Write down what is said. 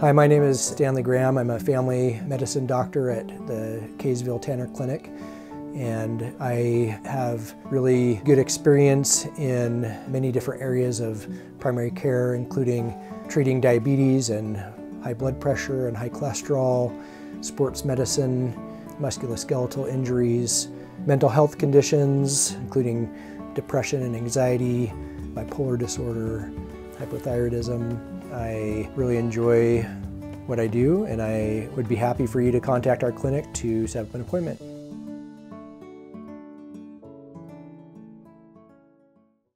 Hi, my name is Stanley Graham. I'm a family medicine doctor at the Kaysville Tanner Clinic, and I have really good experience in many different areas of primary care, including treating diabetes and high blood pressure and high cholesterol, sports medicine, musculoskeletal injuries, mental health conditions, including depression and anxiety, bipolar disorder, hypothyroidism. I really enjoy what I do, and I would be happy for you to contact our clinic to set up an appointment.